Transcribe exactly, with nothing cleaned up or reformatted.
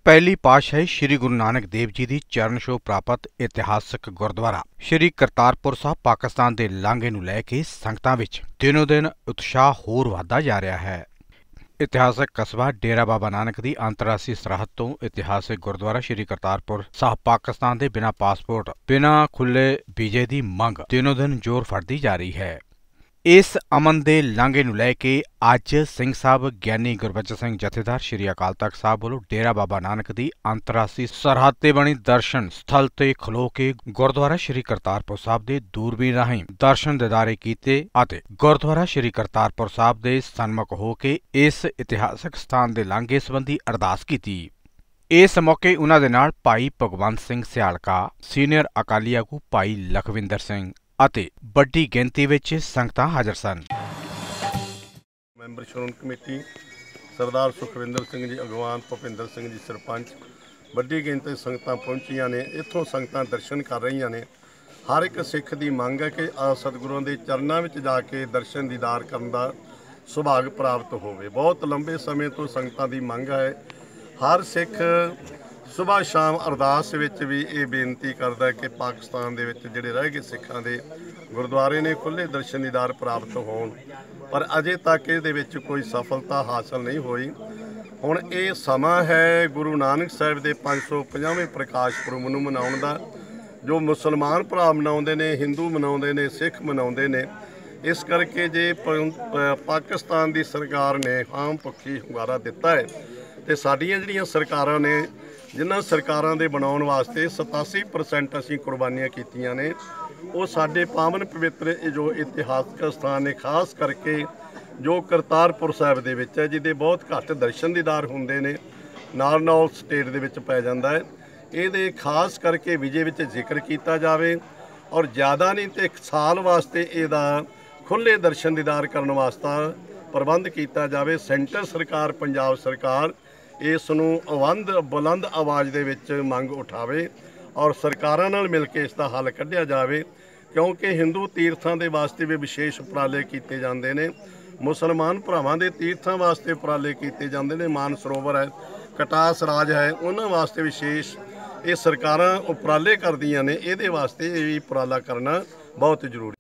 पहली पातशाही श्री गुरु नानक देव जी की चरण छोह प्राप्त इतिहासक गुरुद्वारा श्री करतारपुर साहब पाकिस्तान के लांघे नूं लैके संगतां विच दिनों दिन उत्साह होर वधदा जा रहा है। इतिहासक कस्बा डेरा बाबा नानक की अंतरराष्ट्रीय सरहद तो इतिहासक गुरुद्वारा श्री करतारपुर साहब पाकिस्तान के बिना पासपोर्ट बिना खुले वीजे की मंग दिनों दिन जोर फड़ती जा रही है। इस अमन के लांघे नूं लैके अज सिंह साहब ज्ञानी गुरबचन सिंह जथेदार श्री अकाल तख्त साहब वालों डेरा बाबा नानक की अंतरराष्ट्रीय सरहद ते बनी दर्शन स्थल ते खलो के गुरुद्वारा श्री करतारपुर साहब के दूरबीन राहीं दर्शन दीदारे कीते अते गुरुद्वारा श्री करतारपुर साहब के सन्मुख हो के इस इतिहासक स्थान के लांघे संबंधी अरदास की। इस मौके उन्हां दे नाल भाई भगवंत सिंह सियालका, सीनियर अकाली आगू भाई लखविंदर सिंह ਅਤੇ ਵੱਡੀ ਗਿਣਤੀ ਵਿੱਚ ਸੰਗਤਾਂ ਹਾਜ਼ਰ ਸਨ। ਮੈਂਬਰ ਸ਼੍ਰੋਮਣੀ ਕਮੇਟੀ ਸਰਦਾਰ ਸੁਖਵਿੰਦਰ ਸਿੰਘ ਜੀ ਅਗਵਾਨ, ਭੁਪਿੰਦਰ ਸਿੰਘ ਜੀ ਸਰਪੰਚ, ਵੱਡੀ ਗਿਣਤੀ ਸੰਗਤਾਂ ਪਹੁੰਚੀਆਂ ਨੇ। ਇੱਥੋਂ ਸੰਗਤਾਂ ਦਰਸ਼ਨ ਕਰ ਰਹੀਆਂ ਨੇ। ਹਰ ਇੱਕ ਸਿੱਖ ਦੀ ਮੰਗ ਹੈ ਕਿ ਸਤਿਗੁਰਾਂ ਦੇ ਚਰਨਾਂ ਵਿੱਚ ਜਾ ਕੇ ਦਰਸ਼ਨ ਦੀਦਾਰ ਕਰਨ ਦਾ ਸੁਭਾਗ ਪ੍ਰਾਪਤ ਹੋਵੇ। ਬਹੁਤ ਲੰਬੇ ਸਮੇਂ ਤੋਂ ਸੰਗਤਾਂ ਦੀ ਮੰਗ ਹੈ। ਹਰ ਸਿੱਖ सुबह शाम अरदास विच भी ये बेनती करता है कि पाकिस्तान दे विच जिहड़े रह गए सिखां दे गुरुद्वारे ने खुले दर्शन दीदार प्राप्त होण, पर अजे तक इहदे विच कोई सफलता हासिल नहीं हुई। हुण ये समा है गुरु नानक साहिब दे पाँच सौ पचासवें प्रकाश पुरब नूं मनाउण दा, जो मुसलमान भरा मनाउंदे ने, हिंदू मनाउंदे ने, सिख मनाउंदे ने। इस करके जे पाकिस्तान दी सरकार ने आम पक्षी हुंगारा दिता है ते साडीआं जिहड़ियां सरकारां ने जिन्हां सरकारां दे बनाउण वास्ते सतासी परसेंट असीं कुर्बानियां कीतियां ने, वो साडे पावन पवित्र जो इतिहासक स्थान ने, खास करके जो करतारपुर साहिब दे विच है, जिहदे बहुत घੱਟ दर्शन दीदार हुंदे ने, नाल नाल स्टेट दे विच पै जांदा है। इहदे खास करके विजय विच जिक्र कीता जावे और ज़्यादा नहीं तो एक साल वास्ते इहदा खुले दर्शन दीदार करन वास्ता प्रबंध कीता जावे। सेंटर सरकार, पंजाब सरकार इस नूं अवंद बुलंद आवाज़ दे विच मंग उठावे और सरकारां नाल मिल के इसका हल कढ़िया जावे, क्योंकि हिंदू तीर्थां दे वास्ते भी विशेष उपराले कीते जांदे ने, मुसलमान भरावां दे तीर्थां वास्ते उपराले कीते जांदे ने। मान सरोवर है, कटास राज है, उन्हां वास्ते विशेष ये सरकारां उपराले करदियां ने। इहदे वास्ते ये उपराला करना बहुत जरूरी।